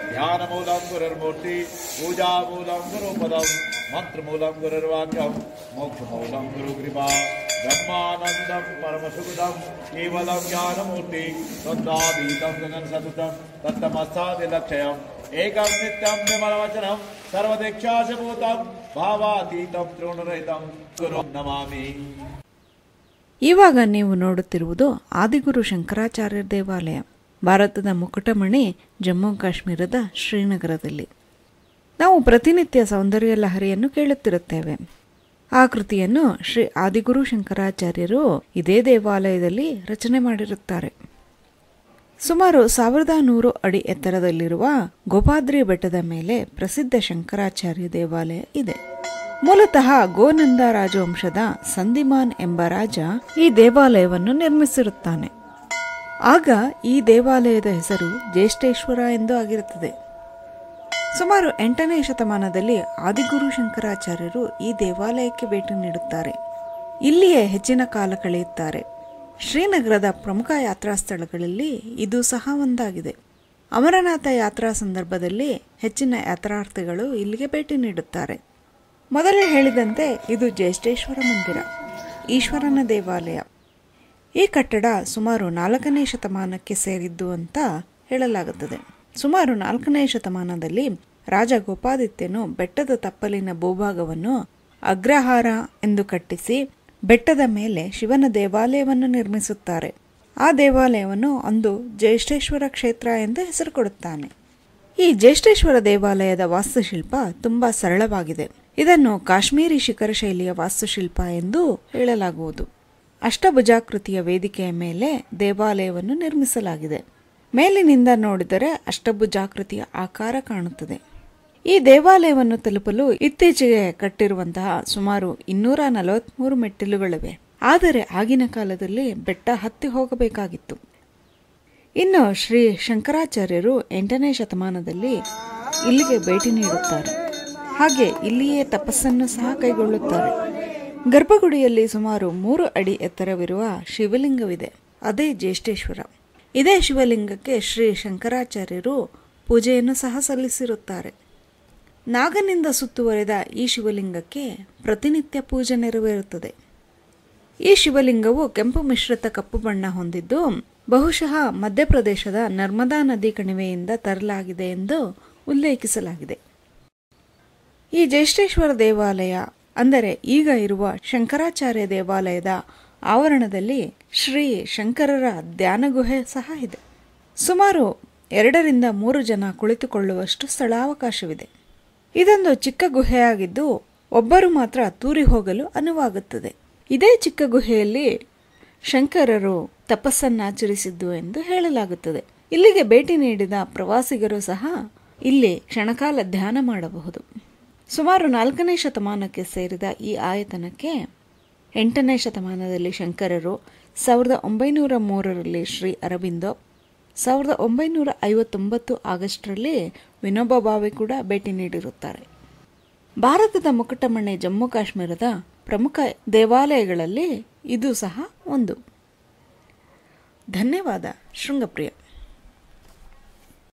ध्यानमूलं गुरुर्मूर्ति पूजामूलं गुरुपदं मंत्रमूलं गुरुर्वाक्यं मोक्षमूलं गुरुकृपा ब्रह्मानन्दं परमसुखदं केवलं ज्ञानमूर्ति तद्दादीतं गगनसततं तत्तमस्तादिलक्षयम् एकं नित्यं विमलवचनं सर्वदीक्षाशभूतं भावातीतं तृणरहितं गुरुं नमामि. ಇವಾಗ ನೀವು ನೋಡುತ್ತಿರುವುದು ಆದಿಗುರು ಶಂಕರಾಚಾರ್ಯ ದೇವಾಲಯ, ಭಾರತದ ಮುಕುಟಮಣಿ ಜಮ್ಮು ಕಾಶ್ಮೀರದ ಶ್ರೀನಗರದಲ್ಲಿ. ನಾವು ಪ್ರತಿನಿತ್ಯ ಸೌಂದರ್ಯ ಲಹರಿಯನ್ನು ಕೇಳುತ್ತಿರುತ್ತೇವೆ. ಆ ಕೃತಿಯನ್ನು ಶ್ರೀ ಆದಿಗುರು ಶಂಕರಾಚಾರ್ಯರು ಇದೇ ದೇವಾಲಯದಲ್ಲಿ ರಚನೆ ಮಾಡಿರುತ್ತಾರೆ. ಸುಮಾರು 1100 ಅಡಿ ಎತ್ತರದಲ್ಲಿರುವ ಗೋಪಾದ್ರಿ ಬೆಟ್ಟದ ಮೇಲೆ ಪ್ರಸಿದ್ಧ ಶಂಕರಾಚಾರ್ಯ ದೇವಾಲಯ ಇದೆ. ಮೂಲತಃ ಗೋನಂದ ರಾಜವಂಶದ ಸಂದಿಮಾನ್ ಎಂಬ ರಾಜ ಈ ದೇವಾಲಯವನ್ನು ನಿರ್ಮಿಸಿರುತ್ತಾನೆ. ಆಗ ಈ ದೇವಾಲಯದ ಹೆಸರು ಜ್ಯೇಷ್ಠೇಶ್ವರ ಎಂದು ಆಗಿರುತ್ತದೆ. ಸುಮಾರು 8ನೇ ಶತಮಾನದಲ್ಲಿ ಆದಿಗುರು ಶಂಕರಾಚಾರ್ಯರು ಈ ದೇವಾಲಯಕ್ಕೆ ಭೇಟಿ ನೀಡುತ್ತಾರೆ. ಇಲ್ಲಿಯೇ ಹೆಚ್ಚಿನ ಕಾಲ ಕಳೆಯುತ್ತಾರೆ. ಶ್ರೀನಗರದ ಪ್ರಮುಖ ಯಾತ್ರಾ ಸ್ಥಳಗಳಲ್ಲಿ ಇದು ಸಹ ಒಂದಾಗಿದೆ. ಅಮರನಾಥ ಯಾತ್ರಾ ಸಂದರ್ಭದಲ್ಲಿ ಹೆಚ್ಚಿನ ಯಾತ್ರಾರ್ಥಿಗಳು ಇಲ್ಲಿಗೆ ಭೇಟಿ ನೀಡುತ್ತಾರೆ. ಮೊದಲೇ ಹೇಳಿದಂತೆ ಇದು ಜ್ಯೇಷ್ಠೇಶ್ವರ ಮಂದಿರ, ಈಶ್ವರನ ದೇವಾಲಯ. ಈ ಕಟ್ಟಡ ಸುಮಾರು 4ನೇ ಶತಮಾನಕ್ಕೆ ಸೇರಿದ್ದು ಅಂತ ಹೇಳಲಾಗುತ್ತದೆ. ಸುಮಾರು 4ನೇ ಶತಮಾನದಲ್ಲಿ ರಾಜ ಗೋಪಾದಿತ್ಯನು ಬೆಟ್ಟದ ತಪ್ಪಲಿನ ಭೂಭಾಗವನ್ನು ಅಗ್ರಹಾರ ಎಂದು ಕಟ್ಟಿಸಿ ಬೆಟ್ಟದ ಮೇಲೆ ಶಿವನ ದೇವಾಲಯವನ್ನು ನಿರ್ಮಿಸುತ್ತಾರೆ. ಆ ದೇವಾಲಯವನ್ನು ಒಂದು ಜ್ಯೇಷ್ಠೇಶ್ವರ ಕ್ಷೇತ್ರ ಎಂದು ಹೆಸರು ಕೊಡುತ್ತಾನೆ. ಈ ಜ್ಯೇಷ್ಠೇಶ್ವರ ದೇವಾಲಯದ ವಾಸ್ತುಶಿಲ್ಪ ತುಂಬಾ ಸರಳವಾಗಿದೆ. ಇದನ್ನು ಕಾಶ್ಮೀರಿ ಶಿಖರ ಶೈಲಿಯ ವಾಸ್ತುಶಿಲ್ಪ ಎಂದು ಹೇಳಲಾಗುವುದು. ಅಷ್ಟಭುಜಾಕೃತಿಯ ವೇದಿಕೆಯ ಮೇಲೆ ದೇವಾಲಯವನ್ನು ನಿರ್ಮಿಸಲಾಗಿದೆ. ಮೇಲಿನಿಂದ ನೋಡಿದರೆ ಅಷ್ಟಭುಜಾಕೃತಿಯ ಆಕಾರ ಕಾಣುತ್ತದೆ. ಈ ದೇವಾಲಯವನ್ನು ತಲುಪಲು ಇತ್ತೀಚೆಗೆ ಕಟ್ಟಿರುವಂತಹ ಸುಮಾರು 243 ಮೆಟ್ಟಿಲುಗಳಿವೆ. ಆದರೆ ಆಗಿನ ಕಾಲದಲ್ಲಿ ಬೆಟ್ಟ ಹತ್ತಿ ಹೋಗಬೇಕಾಗಿತ್ತು. ಇನ್ನು ಶ್ರೀ ಶಂಕರಾಚಾರ್ಯರು 8ನೇ ಶತಮಾನದಲ್ಲಿ ಇಲ್ಲಿಗೆ ಭೇಟಿ ನೀಡುತ್ತಾರೆ. ಹಾಗೆ ಇಲ್ಲಿಯೇ ತಪಸ್ಸನ್ನು ಸಹ ಕೈಗೊಳ್ಳುತ್ತಾರೆ. ಗರ್ಭಗುಡಿಯಲ್ಲಿ ಸುಮಾರು 3 ಅಡಿ ಎತ್ತರವಿರುವ ಶಿವಲಿಂಗವಿದೆ. ಅದೇ ಜ್ಯೇಷ್ಠೇಶ್ವರ. ಇದೇ ಶಿವಲಿಂಗಕ್ಕೆ ಶ್ರೀ ಶಂಕರಾಚಾರ್ಯರು ಪೂಜೆಯನ್ನು ಸಹ ಸಲ್ಲಿಸಿರುತ್ತಾರೆ. ನಾಗನಿಂದ ಸುತ್ತುವರೆದ ಈ ಶಿವಲಿಂಗಕ್ಕೆ ಪ್ರತಿನಿತ್ಯ ಪೂಜೆ ನೆರವೇರುತ್ತದೆ. ಈ ಶಿವಲಿಂಗವು ಕೆಂಪು ಮಿಶ್ರಿತ ಕಪ್ಪು ಬಣ್ಣ ಹೊಂದಿದ್ದು ಬಹುಶಃ ಮಧ್ಯಪ್ರದೇಶದ ನರ್ಮದಾ ನದಿ ಕಣಿವೆಯಿಂದ ತರಲಾಗಿದೆ ಎಂದು ಉಲ್ಲೇಖಿಸಲಾಗಿದೆ. ಈ ಜ್ಯೇಷ್ಠೇಶ್ವರ ದೇವಾಲಯ ಅಂದರೆ ಈಗ ಇರುವ ಶಂಕರಾಚಾರ್ಯ ದೇವಾಲಯದ ಆವರಣದಲ್ಲಿ ಶ್ರೀ ಶಂಕರರ ಧ್ಯಾನ ಗುಹೆ ಸಹ ಇದೆ. ಸುಮಾರು 2 ರಿಂದ 3 ಜನ ಕುಳಿತುಕೊಳ್ಳುವಷ್ಟು ಸ್ಥಳಾವಕಾಶವಿದೆ. ಇದೊಂದು ಚಿಕ್ಕ ಗುಹೆಯಾಗಿದ್ದು ಒಬ್ಬರು ಮಾತ್ರ ತೂರಿ ಹೋಗಲು ಅನುವಾಗುತ್ತದೆ. ಇದೇ ಚಿಕ್ಕ ಗುಹೆಯಲ್ಲಿ ಶಂಕರರು ತಪಸ್ಸನ್ನಾಚರಿಸಿದ್ದು ಎಂದು ಹೇಳಲಾಗುತ್ತದೆ. ಇಲ್ಲಿಗೆ ಭೇಟಿ ನೀಡಿದ ಪ್ರವಾಸಿಗರು ಸಹ ಇಲ್ಲಿ ಕ್ಷಣಕಾಲ ಧ್ಯಾನ ಮಾಡಬಹುದು. ಸುಮಾರು 4ನೇ ಶತಮಾನಕ್ಕೆ ಸೇರಿದ ಈ ಆಯತನಕ್ಕೆ 8ನೇ ಶತಮಾನದಲ್ಲಿ ಶಂಕರರು, 1903ರಲ್ಲಿ ಶ್ರೀ ಅರಬಿಂದೋ, 1959 ಆಗಸ್ಟ್ರಲ್ಲಿ ವಿನೋಬಾ ಭಾವೆ ಕೂಡ ಭೇಟಿ ನೀಡಿರುತ್ತಾರೆ. ಭಾರತದ ಮುಕುಟಮಣಿ ಜಮ್ಮು ಕಾಶ್ಮೀರದ ಪ್ರಮುಖ ದೇವಾಲಯಗಳಲ್ಲಿ ಇದು ಸಹ ಒಂದು. ಧನ್ಯವಾದ. ಶೃಂಗಪ್ರಿಯ.